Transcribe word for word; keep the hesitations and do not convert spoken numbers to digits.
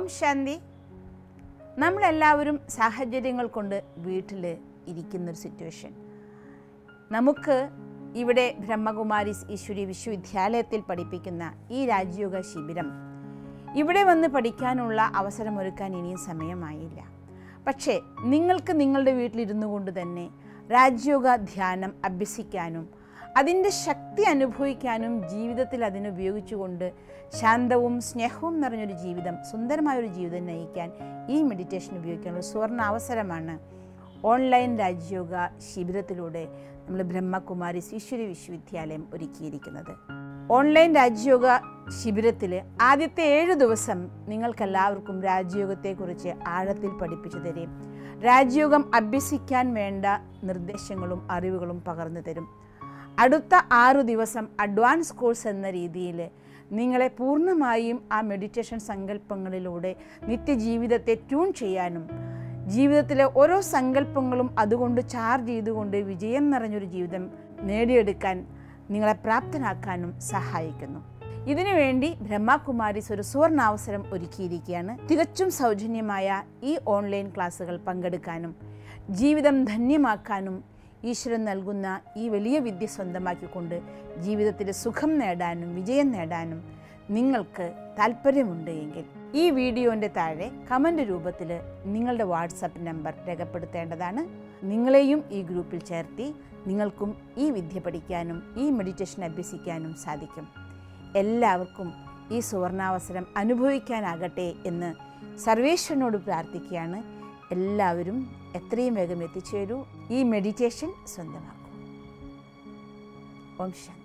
ഓം ശാന്തി. നമ്മളെല്ലാവരും സാഹചര്യങ്ങൾ കൊണ്ട് വീട്ടിൽ ഇരിക്കുന്നൊരു സിറ്റുവേഷൻ. നമുക്ക് ഇവിടെ ബ്രഹ്മകുമാരീസ് ഈശ്വരി വിശ്വവിദ്യാലയത്തിൽ പഠിപ്പിക്കുന്ന ഈ രാജയോഗ ശിബിരം ഇവിടെ വന്ന് പഠിക്കാനുള്ള അവസരമൊരുക്കാൻ ഇനിയും സമയമായില്ല. പക്ഷേ നിങ്ങൾക്ക് നിങ്ങളുടെ വീട്ടിലിരുന്നു കൊണ്ട് തന്നെ രാജയോഗ ധ്യാനം അഭ്യസിക്കാനും അതിൻ്റെ ശക്തി അനുഭവിക്കാനും ജീവിതത്തിൽ അതിനുപയോഗിച്ചുകൊണ്ട് ശാന്തവും സ്നേഹവും നിറഞ്ഞൊരു ജീവിതം, സുന്ദരമായൊരു ജീവിതം നയിക്കാൻ ഈ മെഡിറ്റേഷൻ ഉപയോഗിക്കാനുള്ള സുവർണ അവസരമാണ് ഓൺലൈൻ രാജയോഗ ശിബിരത്തിലൂടെ നമ്മൾ ബ്രഹ്മകുമാരീസ് ഈശ്വരി വിശ്വവിദ്യാലയം ഒരുക്കിയിരിക്കുന്നത്. ഓൺലൈൻ രാജയോഗ ശിബിരത്തിൽ ആദ്യത്തെ ഏഴ് ദിവസം നിങ്ങൾക്കെല്ലാവർക്കും രാജയോഗത്തെക്കുറിച്ച് ആഴത്തിൽ പഠിപ്പിച്ചു തരും. രാജയോഗം അഭ്യസിക്കാൻ വേണ്ട നിർദ്ദേശങ്ങളും അറിവുകളും പകർന്നു തരും. അടുത്ത ആറു ദിവസം അഡ്വാൻസ് കോഴ്സ് എന്ന രീതിയിൽ നിങ്ങളെ പൂർണ്ണമായും ആ മെഡിറ്റേഷൻ സങ്കല്പങ്ങളിലൂടെ നിത്യജീവിതത്തെ ട്യൂൺ ചെയ്യാനും ജീവിതത്തിലെ ഓരോ സങ്കല്പങ്ങളും അതുകൊണ്ട് ചാർജ് ചെയ്തുകൊണ്ട് വിജയം നിറഞ്ഞൊരു ജീവിതം നേടിയെടുക്കാൻ നിങ്ങളെ പ്രാപ്തനാക്കാനും സഹായിക്കുന്നു. ഇതിനുവേണ്ടി ബ്രഹ്മകുമാരീസ് ഒരു സുവർണാവസരം ഒരുക്കിയിരിക്കുകയാണ്. തികച്ചും സൗജന്യമായ ഈ ഓൺലൈൻ ക്ലാസ്സുകൾ പങ്കെടുക്കാനും ജീവിതം ധന്യമാക്കാനും ഈശ്വരൻ നൽകുന്ന ഈ വലിയ വിദ്യ സ്വന്തമാക്കിക്കൊണ്ട് ജീവിതത്തിൽ സുഖം നേടാനും വിജയം നേടാനും നിങ്ങൾക്ക് താല്പര്യമുണ്ട് എങ്കിൽ ഈ വീഡിയോൻ്റെ താഴെ കമൻ്റ് രൂപത്തിൽ നിങ്ങളുടെ വാട്സപ്പ് നമ്പർ രേഖപ്പെടുത്തേണ്ടതാണ്. നിങ്ങളെയും ഈ ഗ്രൂപ്പിൽ ചേർത്തി നിങ്ങൾക്കും ഈ വിദ്യ പഠിക്കാനും ഈ മെഡിറ്റേഷൻ അഭ്യസിക്കാനും സാധിക്കും. എല്ലാവർക്കും ഈ സുവർണാവസരം അനുഭവിക്കാനാകട്ടെ എന്ന് സർവേശ്വരനോട് പ്രാർത്ഥിക്കുകയാണ്. എല്ലാവരും എത്രയും വേഗം എത്തിച്ചേരൂ, ഈ മെഡിറ്റേഷൻ സ്വന്തമാക്കൂ. ഓം ശാന്തി.